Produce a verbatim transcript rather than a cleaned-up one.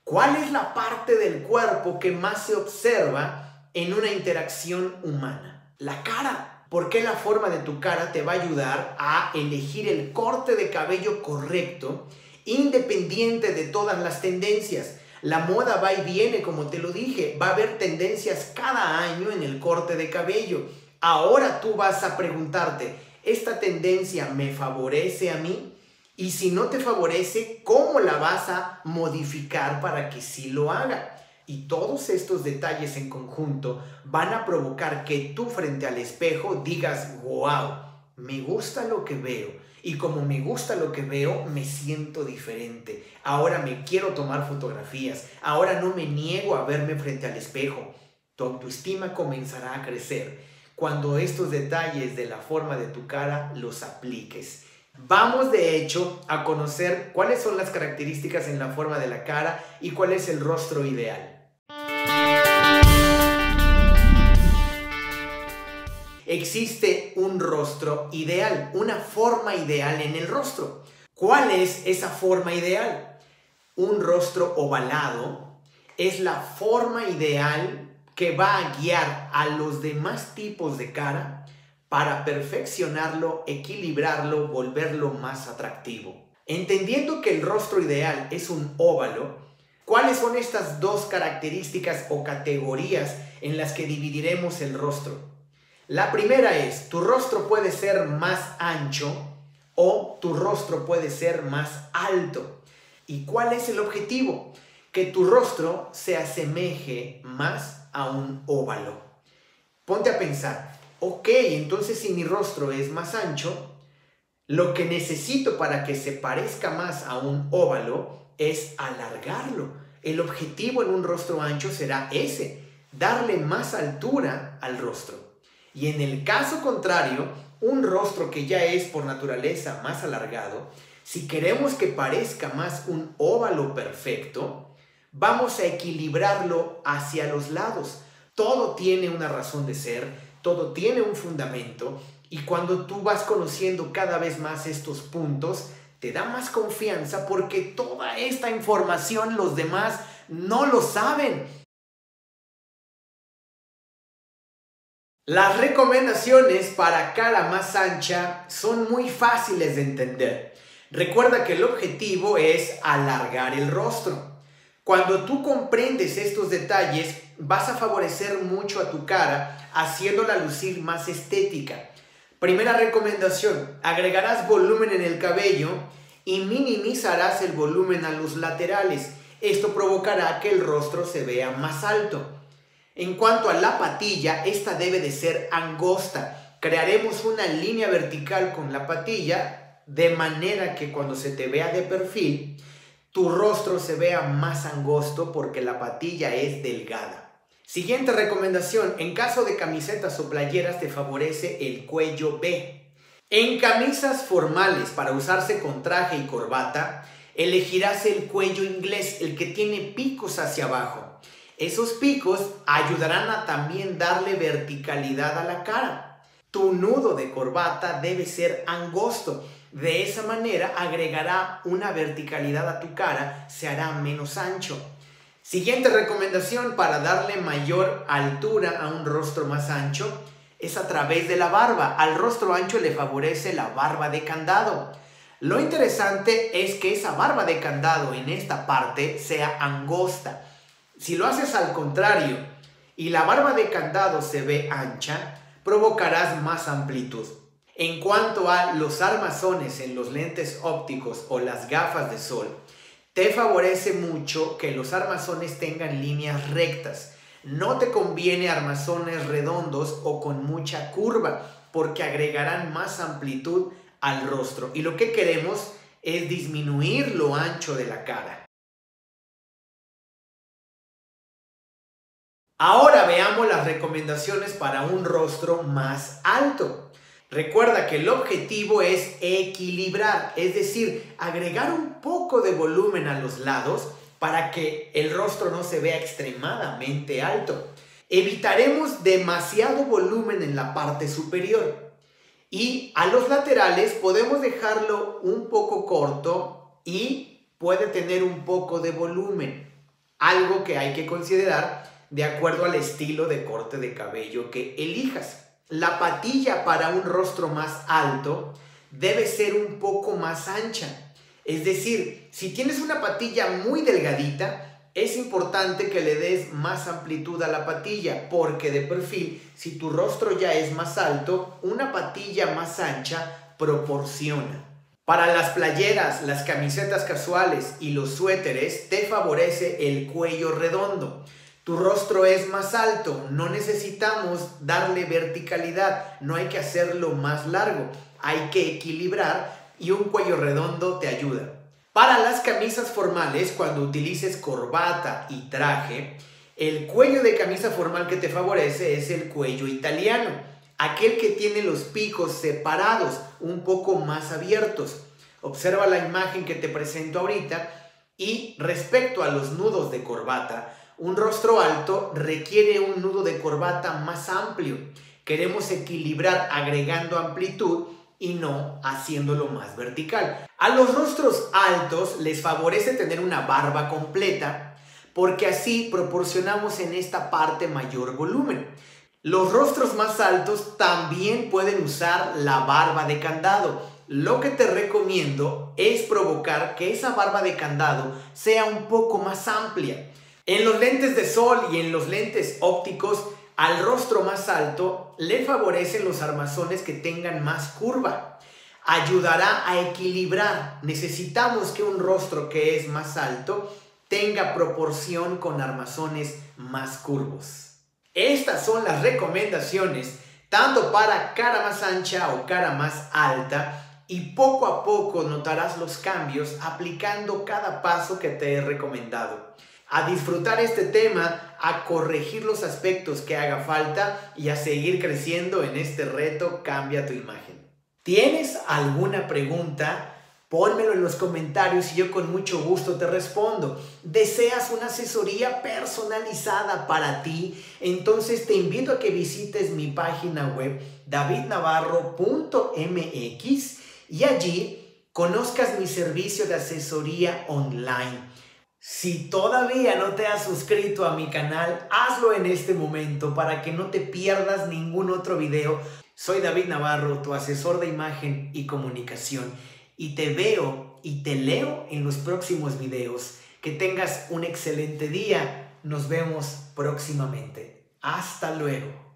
¿Cuál es la parte del cuerpo que más se observa en una interacción humana? La cara. Porque la forma de tu cara te va a ayudar a elegir el corte de cabello correcto, independiente de todas las tendencias. La moda va y viene, como te lo dije. Va a haber tendencias cada año en el corte de cabello. Ahora tú vas a preguntarte, ¿esta tendencia me favorece a mí? Y si no te favorece, ¿cómo la vas a modificar para que sí lo haga? Y todos estos detalles en conjunto van a provocar que tú frente al espejo digas, wow, me gusta lo que veo. Y como me gusta lo que veo, me siento diferente. Ahora me quiero tomar fotografías. Ahora no me niego a verme frente al espejo. Tu autoestima comenzará a crecer cuando estos detalles de la forma de tu cara los apliques. Vamos de hecho a conocer cuáles son las características en la forma de la cara y cuál es el rostro ideal. Existe un rostro ideal, una forma ideal en el rostro. ¿Cuál es esa forma ideal? Un rostro ovalado es la forma ideal que va a guiar a los demás tipos de cara para perfeccionarlo, equilibrarlo, volverlo más atractivo. Entendiendo que el rostro ideal es un óvalo, ¿cuáles son estas dos características o categorías en las que dividiremos el rostro? La primera es, tu rostro puede ser más ancho o tu rostro puede ser más alto. ¿Y cuál es el objetivo? Que tu rostro se asemeje más a un óvalo. Ponte a pensar, ok, entonces si mi rostro es más ancho, lo que necesito para que se parezca más a un óvalo es alargarlo. El objetivo en un rostro ancho será ese, darle más altura al rostro. Y en el caso contrario, un rostro que ya es por naturaleza más alargado, si queremos que parezca más un óvalo perfecto, vamos a equilibrarlo hacia los lados. Todo tiene una razón de ser, todo tiene un fundamento, y cuando tú vas conociendo cada vez más estos puntos, te da más confianza porque toda esta información los demás no lo saben. Las recomendaciones para cara más ancha son muy fáciles de entender. Recuerda que el objetivo es alargar el rostro. Cuando tú comprendes estos detalles, vas a favorecer mucho a tu cara, haciéndola lucir más estética. Primera recomendación, agregarás volumen en el cabello y minimizarás el volumen a los laterales. Esto provocará que el rostro se vea más alto. En cuanto a la patilla, esta debe de ser angosta. Crearemos una línea vertical con la patilla de manera que cuando se te vea de perfil, tu rostro se vea más angosto porque la patilla es delgada. Siguiente recomendación, en caso de camisetas o playeras te favorece el cuello V. En camisas formales para usarse con traje y corbata, elegirás el cuello inglés, el que tiene picos hacia abajo. Esos picos ayudarán a también darle verticalidad a la cara. Tu nudo de corbata debe ser angosto. De esa manera agregará una verticalidad a tu cara, se hará menos ancho. Siguiente recomendación para darle mayor altura a un rostro más ancho es a través de la barba. Al rostro ancho le favorece la barba de candado. Lo interesante es que esa barba de candado en esta parte sea angosta. Si lo haces al contrario y la barba de candado se ve ancha, provocarás más amplitud. En cuanto a los armazones en los lentes ópticos o las gafas de sol, te favorece mucho que los armazones tengan líneas rectas. No te conviene armazones redondos o con mucha curva porque agregarán más amplitud al rostro. Y lo que queremos es disminuir lo ancho de la cara. Ahora veamos las recomendaciones para un rostro más alto. Recuerda que el objetivo es equilibrar, es decir, agregar un poco de volumen a los lados para que el rostro no se vea extremadamente alto. Evitaremos demasiado volumen en la parte superior y a los laterales podemos dejarlo un poco corto y puede tener un poco de volumen. algo que hay que considerar de acuerdo al estilo de corte de cabello que elijas. La patilla para un rostro más alto debe ser un poco más ancha. Es decir, si tienes una patilla muy delgadita, es importante que le des más amplitud a la patilla, porque de perfil, si tu rostro ya es más alto, una patilla más ancha proporciona. Para las playeras, las camisetas casuales y los suéteres te favorece el cuello redondo. Tu rostro es más alto, no necesitamos darle verticalidad, no hay que hacerlo más largo, hay que equilibrar y un cuello redondo te ayuda. Para las camisas formales, cuando utilices corbata y traje, el cuello de camisa formal que te favorece es el cuello italiano, aquel que tiene los picos separados, un poco más abiertos. Observa la imagen que te presento ahorita y respecto a los nudos de corbata, un rostro alto requiere un nudo de corbata más amplio. Queremos equilibrar agregando amplitud y no haciéndolo más vertical. A los rostros altos les favorece tener una barba completa porque así proporcionamos en esta parte mayor volumen. Los rostros más altos también pueden usar la barba de candado. Lo que te recomiendo es provocar que esa barba de candado sea un poco más amplia. En los lentes de sol y en los lentes ópticos, al rostro más alto le favorecen los armazones que tengan más curva. Ayudará a equilibrar. Necesitamos que un rostro que es más alto tenga proporción con armazones más curvos. Estas son las recomendaciones tanto para cara más ancha o cara más alta, y poco a poco notarás los cambios aplicando cada paso que te he recomendado. A disfrutar este tema, a corregir los aspectos que haga falta y a seguir creciendo en este reto Cambia tu Imagen. ¿Tienes alguna pregunta? Pónmelo en los comentarios y yo con mucho gusto te respondo. ¿Deseas una asesoría personalizada para ti? Entonces te invito a que visites mi página web david navarro punto m x y allí conozcas mi servicio de asesoría online. Si todavía no te has suscrito a mi canal, hazlo en este momento para que no te pierdas ningún otro video. Soy David Navarro, tu asesor de imagen y comunicación, y te veo y te leo en los próximos videos. Que tengas un excelente día. Nos vemos próximamente. Hasta luego.